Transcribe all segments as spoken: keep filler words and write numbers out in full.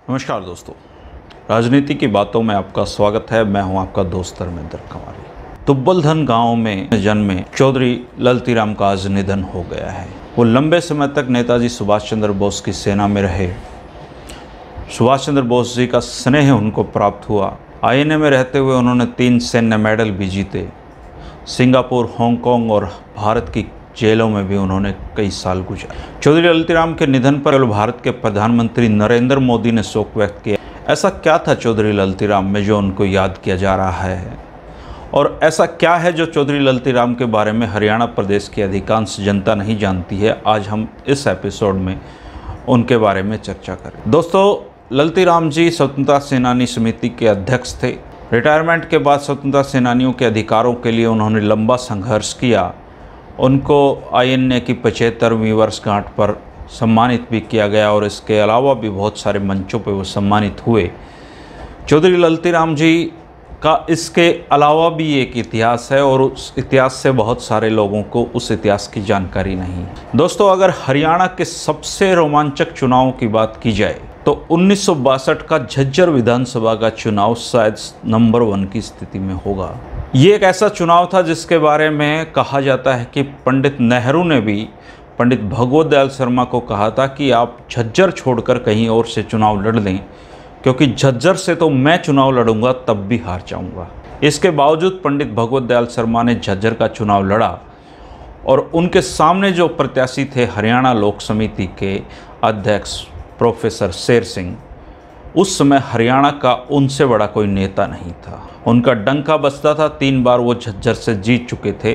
नमस्कार दोस्तों, राजनीति की बातों में आपका स्वागत है। मैं हूं आपका दोस्त धर्मेंद्र कुमारी। तुब्बलधन गांव में जन्मे चौधरी ललतीराम का आज निधन हो गया है। वो लंबे समय तक नेताजी सुभाष चंद्र बोस की सेना में रहे। सुभाष चंद्र बोस जी का स्नेह उनको प्राप्त हुआ। आई एन ए में रहते हुए उन्होंने तीन सैन्य मेडल भी जीते। सिंगापुर, हांगकांग और भारत की जेलों में भी उन्होंने कई साल गुजारे। चौधरी ललतीराम के निधन पर भारत के प्रधानमंत्री नरेंद्र मोदी ने शोक व्यक्त किया। ऐसा क्या था चौधरी ललतीराम में जो उनको याद किया जा रहा है, और ऐसा क्या है जो चौधरी ललतीराम के बारे में हरियाणा प्रदेश की अधिकांश जनता नहीं जानती है? आज हम इस एपिसोड में उनके बारे में चर्चा करें। दोस्तों, ललतीराम जी स्वतंत्रता सेनानी समिति के अध्यक्ष थे। रिटायरमेंट के बाद स्वतंत्रता सेनानियों के अधिकारों के लिए उन्होंने लंबा संघर्ष किया। उनको आई एन ए की पचहत्तरवीं वर्षगांठ पर सम्मानित भी किया गया और इसके अलावा भी बहुत सारे मंचों पर वो सम्मानित हुए। चौधरी ललतीराम जी का इसके अलावा भी एक इतिहास है और उस इतिहास से बहुत सारे लोगों को उस इतिहास की जानकारी नहीं है। दोस्तों, अगर हरियाणा के सबसे रोमांचक चुनावों की बात की जाए तो उन्नीस सौ बासठ का झज्जर विधानसभा का चुनाव शायद नंबर वन की स्थिति में होगा। ये एक ऐसा चुनाव था जिसके बारे में कहा जाता है कि पंडित नेहरू ने भी पंडित भगवत दयाल शर्मा को कहा था कि आप झज्जर छोड़कर कहीं और से चुनाव लड़ लें, क्योंकि झज्जर से तो मैं चुनाव लड़ूंगा तब भी हार जाऊंगा। इसके बावजूद पंडित भगवत दयाल शर्मा ने झज्जर का चुनाव लड़ा और उनके सामने जो प्रत्याशी थे हरियाणा लोक समिति के अध्यक्ष प्रोफेसर शेर सिंह, उस समय हरियाणा का उनसे बड़ा कोई नेता नहीं था। उनका डंका बजता था। तीन बार वो झज्जर से जीत चुके थे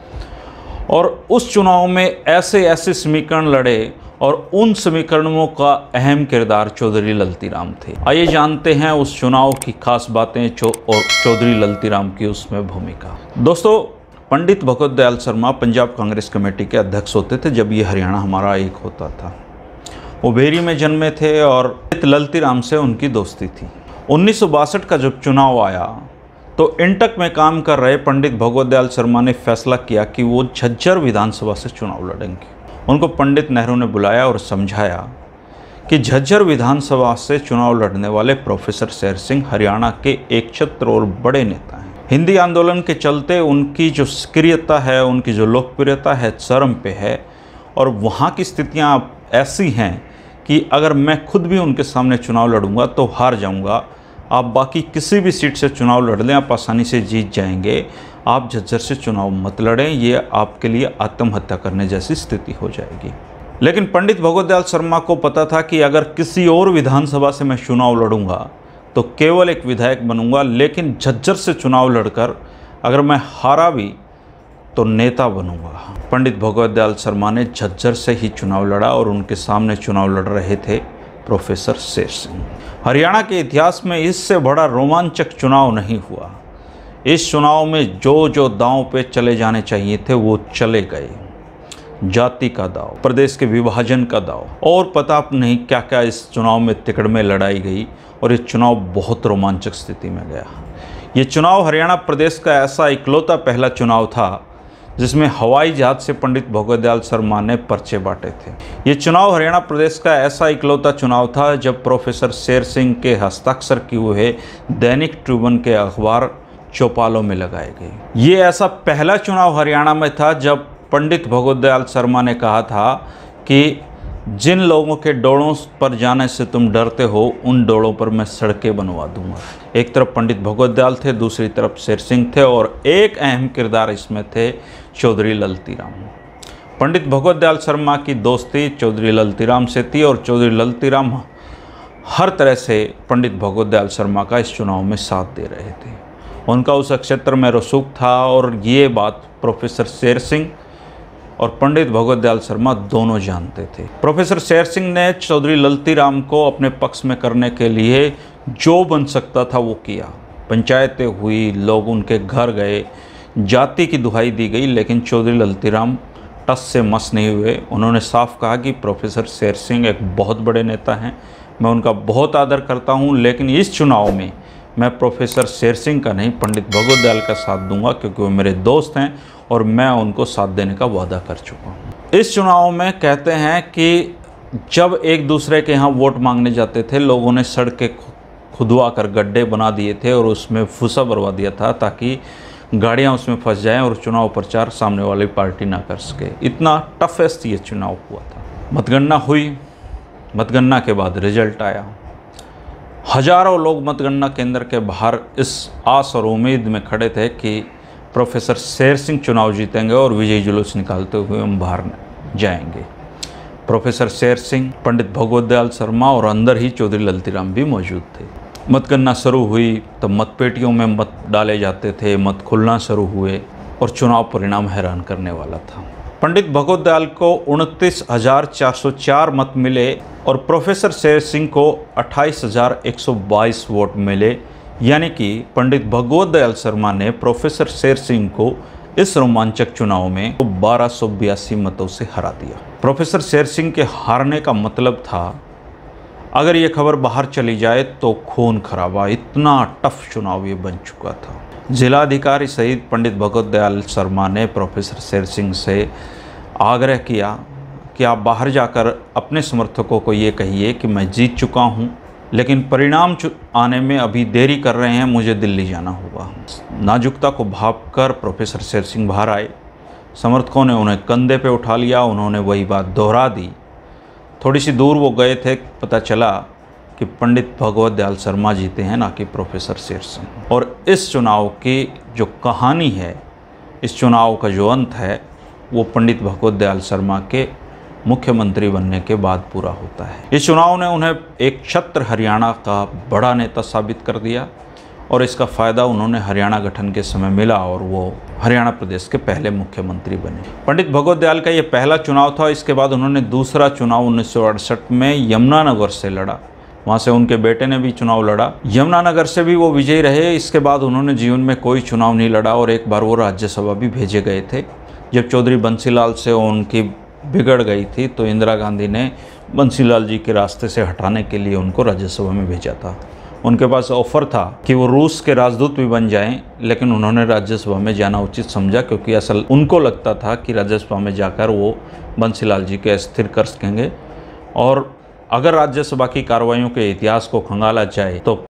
और उस चुनाव में ऐसे ऐसे समीकरण लड़े और उन समीकरणों का अहम किरदार चौधरी ललतीराम थे। आइए जानते हैं उस चुनाव की खास बातें चौ और चौधरी ललतीराम की उसमें भूमिका। दोस्तों, पंडित भगवत दयाल शर्मा पंजाब कांग्रेस कमेटी के अध्यक्ष होते थे जब ये हरियाणा हमारा एक होता था। वो बेरी में जन्मे थे और ललतीराम से उनकी दोस्ती थी। उन्नीस सौ बासठ का जब चुनाव आया तो इंटक में काम कर रहे पंडित भगवत दयाल शर्मा ने फैसला किया कि वो झज्जर विधानसभा से चुनाव लड़ेंगे। उनको पंडित नेहरू ने बुलाया और समझाया कि झज्जर विधानसभा से चुनाव लड़ने वाले प्रोफेसर शेर सिंह हरियाणा के एक छत्र और बड़े नेता हैं। हिंदी आंदोलन के चलते उनकी जो सक्रियता है, उनकी जो लोकप्रियता है, चरम पे है और वहाँ की स्थितियाँ ऐसी हैं कि अगर मैं खुद भी उनके सामने चुनाव लड़ूंगा तो हार जाऊंगा। आप बाकी किसी भी सीट से चुनाव लड़ लें, आप आसानी से जीत जाएंगे। आप झज्जर से चुनाव मत लड़ें, ये आपके लिए आत्महत्या करने जैसी स्थिति हो जाएगी। लेकिन पंडित भगवत दयाल शर्मा को पता था कि अगर किसी और विधानसभा से मैं चुनाव लड़ूंगा तो केवल एक विधायक बनूंगा, लेकिन झज्जर से चुनाव लड़कर अगर मैं हारा भी तो नेता बनूंगा। पंडित भगवत दयाल शर्मा ने झज्जर से ही चुनाव लड़ा और उनके सामने चुनाव लड़ रहे थे प्रोफेसर शेर सिंह। हरियाणा के इतिहास में इससे बड़ा रोमांचक चुनाव नहीं हुआ। इस चुनाव में जो जो दांव पे चले जाने चाहिए थे वो चले गए। जाति का दाव, प्रदेश के विभाजन का दाव और पता नहीं क्या क्या इस चुनाव में तिकड़ में लड़ाई गई और ये चुनाव बहुत रोमांचक स्थिति में गया। ये चुनाव हरियाणा प्रदेश का ऐसा इकलौता पहला चुनाव था जिसमें हवाई जहाज से पंडित भगवत दयाल शर्मा ने पर्चे बांटे थे। ये चुनाव हरियाणा प्रदेश का ऐसा इकलौता चुनाव था जब प्रोफेसर शेर सिंह के हस्ताक्षर किए हुए दैनिक ट्रिब्यून के अखबार चौपालों में लगाए गए। ये ऐसा पहला चुनाव हरियाणा में था जब पंडित भगवत दयाल शर्मा ने कहा था कि जिन लोगों के डोड़ों पर जाने से तुम डरते हो उन डोड़ों पर मैं सड़कें बनवा दूंगा। एक तरफ पंडित भगवत दयाल थे, दूसरी तरफ शेर सिंह थे और एक अहम किरदार इसमें थे चौधरी ललतीराम। पंडित भगवत दयाल शर्मा की दोस्ती चौधरी ललतीराम से थी और चौधरी ललतीराम हर तरह से पंडित भगवत दयाल शर्मा का इस चुनाव में साथ दे रहे थे। उनका उस क्षेत्र में रसूख था और ये बात प्रोफेसर शेर सिंह और पंडित भगवत दयाल शर्मा दोनों जानते थे। प्रोफेसर शेर सिंह ने चौधरी ललतीराम को अपने पक्ष में करने के लिए जो बन सकता था वो किया। पंचायतें हुई, लोग उनके घर गए, जाति की दुहाई दी गई, लेकिन चौधरी ललतीराम टस से मस नहीं हुए। उन्होंने साफ कहा कि प्रोफेसर शेर सिंह एक बहुत बड़े नेता हैं, मैं उनका बहुत आदर करता हूं, लेकिन इस चुनाव में मैं प्रोफेसर शेर सिंह का नहीं पंडित भगवत दयाल का साथ दूंगा, क्योंकि वो मेरे दोस्त हैं और मैं उनको साथ देने का वादा कर चुका हूँ। इस चुनाव में कहते हैं कि जब एक दूसरे के यहाँ वोट मांगने जाते थे, लोगों ने सड़कें खुदवा कर गड्ढे बना दिए थे और उसमें फुसा भरवा दिया था ताकि गाड़ियाँ उसमें फंस जाएं और चुनाव प्रचार सामने वाली पार्टी ना कर सके। इतना टफेस्ट ये चुनाव हुआ था। मतगणना हुई, मतगणना के बाद रिजल्ट आया। हजारों लोग मतगणना केंद्र के बाहर इस आस और उम्मीद में खड़े थे कि प्रोफेसर शेर सिंह चुनाव जीतेंगे और विजयी जुलूस निकालते हुए हम बाहर जाएंगे। प्रोफेसर शेर सिंह, पंडित भगवत दयाल शर्मा और अंदर ही चौधरी ललतीराम भी मौजूद थे। मतगणना शुरू हुई तो मतपेटियों में मत डाले जाते थे, मत खुलना शुरू हुए और चुनाव परिणाम हैरान करने वाला था। पंडित भगवत दयाल को उनतीस हजार चार सौ चार मत मिले और प्रोफेसर शेर सिंह को अट्ठाईस हजार एक सौ बाईस वोट मिले, यानी कि पंडित भगवत दयाल शर्मा ने प्रोफेसर शेर सिंह को इस रोमांचक चुनाव में बारह सौ बयासी मतों से हरा दिया। प्रोफेसर शेर सिंह के हारने का मतलब था अगर ये खबर बाहर चली जाए तो खून खराबा। इतना टफ चुनाव ये बन चुका था। जिलाधिकारी सहित पंडित भगवत दयाल शर्मा ने प्रोफेसर शेर सिंह से आग्रह किया कि आप बाहर जाकर अपने समर्थकों को ये कहिए कि मैं जीत चुका हूँ, लेकिन परिणाम आने में अभी देरी कर रहे हैं, मुझे दिल्ली जाना होगा। नाजुकता को भांपकर प्रोफेसर शेर सिंह बाहर आए। समर्थकों ने उन्हें कंधे पे उठा लिया। उन्होंने वही बात दोहरा दी। थोड़ी सी दूर वो गए थे, पता चला कि पंडित भगवत दयाल शर्मा जीते हैं, ना कि प्रोफेसर शेर सिंह। और इस चुनाव की जो कहानी है, इस चुनाव का जो अंत है, वो पंडित भगवत दयाल शर्मा के मुख्यमंत्री बनने के बाद पूरा होता है। इस चुनाव ने उन्हें एक छत्र हरियाणा का बड़ा नेता साबित कर दिया और इसका फ़ायदा उन्होंने हरियाणा गठन के समय मिला और वो हरियाणा प्रदेश के पहले मुख्यमंत्री बने। पंडित भगवत दयाल का ये पहला चुनाव था। इसके बाद उन्होंने दूसरा चुनाव उन्नीस सौ अड़सठ में यमुनानगर से लड़ा। वहाँ से उनके बेटे ने भी चुनाव लड़ा। यमुनानगर से भी वो विजयी रहे। इसके बाद उन्होंने जीवन में कोई चुनाव नहीं लड़ा और एक बार वो राज्यसभा भी भेजे गए थे। जब चौधरी बंसीलाल से उनकी बिगड़ गई थी तो इंदिरा गांधी ने बंसीलाल जी के रास्ते से हटाने के लिए उनको राज्यसभा में भेजा था। उनके पास ऑफ़र था कि वो रूस के राजदूत भी बन जाएं, लेकिन उन्होंने राज्यसभा में जाना उचित समझा क्योंकि असल उनको लगता था कि राज्यसभा में जाकर वो बंसीलाल जी के अस्थिर कर सकेंगे और अगर राज्यसभा की कार्रवाइयों के इतिहास को खंगाला जाए तो